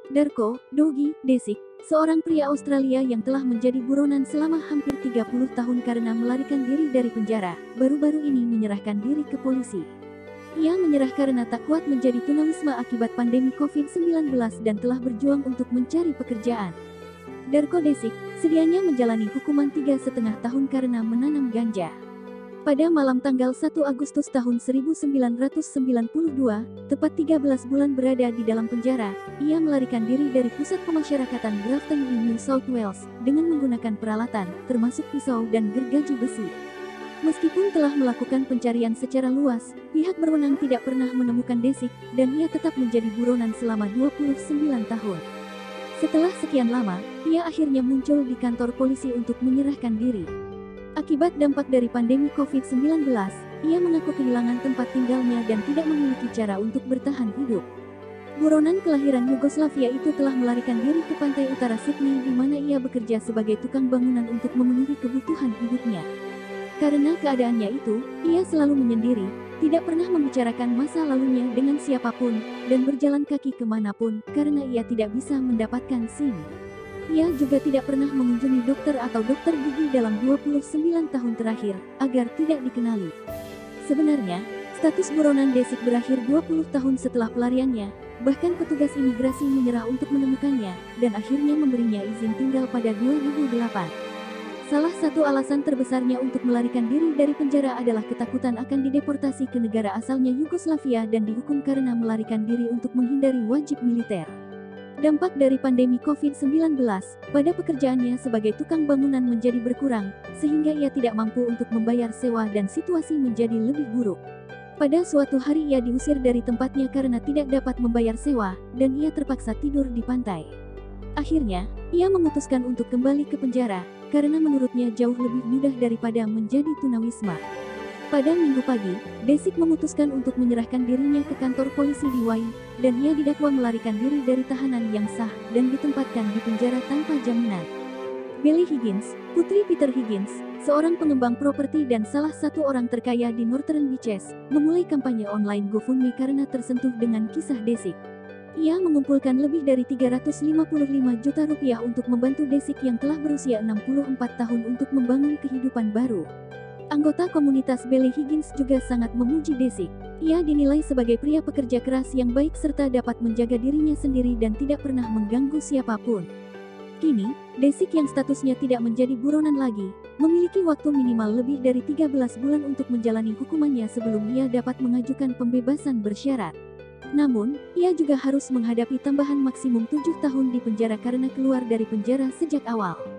Darko Dogi Desik, seorang pria Australia yang telah menjadi buronan selama hampir 30 tahun karena melarikan diri dari penjara, baru-baru ini menyerahkan diri ke polisi. Ia menyerah karena tak kuat menjadi tunawisma akibat pandemi COVID-19 dan telah berjuang untuk mencari pekerjaan. Darko Desik sedianya menjalani hukuman 3,5 tahun karena menanam ganja. Pada malam tanggal 1 Agustus tahun 1992, tepat 13 bulan berada di dalam penjara, ia melarikan diri dari pusat pemasyarakatan Grafton di New South Wales dengan menggunakan peralatan, termasuk pisau dan gergaji besi. Meskipun telah melakukan pencarian secara luas, pihak berwenang tidak pernah menemukan Desik, dan ia tetap menjadi buronan selama 29 tahun. Setelah sekian lama, ia akhirnya muncul di kantor polisi untuk menyerahkan diri. Akibat dampak dari pandemi COVID-19, ia mengaku kehilangan tempat tinggalnya dan tidak memiliki cara untuk bertahan hidup. Buronan kelahiran Yugoslavia itu telah melarikan diri ke pantai utara Sydney di mana ia bekerja sebagai tukang bangunan untuk memenuhi kebutuhan hidupnya. Karena keadaannya itu, ia selalu menyendiri, tidak pernah membicarakan masa lalunya dengan siapapun, dan berjalan kaki kemanapun karena ia tidak bisa mendapatkan SIM. Ia juga tidak pernah mengunjungi dokter atau dokter gigi dalam 29 tahun terakhir, agar tidak dikenali. Sebenarnya, status buronan Desik berakhir 20 tahun setelah pelariannya, bahkan petugas imigrasi menyerah untuk menemukannya, dan akhirnya memberinya izin tinggal pada 2008. Salah satu alasan terbesarnya untuk melarikan diri dari penjara adalah ketakutan akan dideportasi ke negara asalnya Yugoslavia dan dihukum karena melarikan diri untuk menghindari wajib militer. Dampak dari pandemi COVID-19 pada pekerjaannya sebagai tukang bangunan menjadi berkurang, sehingga ia tidak mampu untuk membayar sewa dan situasi menjadi lebih buruk. Pada suatu hari ia diusir dari tempatnya karena tidak dapat membayar sewa, dan ia terpaksa tidur di pantai. Akhirnya, ia memutuskan untuk kembali ke penjara, karena menurutnya jauh lebih mudah daripada menjadi tunawisma. Pada Minggu pagi, Desik memutuskan untuk menyerahkan dirinya ke kantor polisi di Wai, dan ia didakwa melarikan diri dari tahanan yang sah dan ditempatkan di penjara tanpa jaminan. Belly Higgins, putri Peter Higgins, seorang pengembang properti dan salah satu orang terkaya di Northern Beaches, memulai kampanye online GoFundMe karena tersentuh dengan kisah Desik. Ia mengumpulkan lebih dari 355 juta rupiah untuk membantu Desik yang telah berusia 64 tahun untuk membangun kehidupan baru. Anggota komunitas Belly Higgins juga sangat memuji Desik. Ia dinilai sebagai pria pekerja keras yang baik serta dapat menjaga dirinya sendiri dan tidak pernah mengganggu siapapun. Kini, Desik yang statusnya tidak menjadi buronan lagi, memiliki waktu minimal lebih dari 13 bulan untuk menjalani hukumannya sebelum ia dapat mengajukan pembebasan bersyarat. Namun, ia juga harus menghadapi tambahan maksimum 7 tahun di penjara karena keluar dari penjara sejak awal.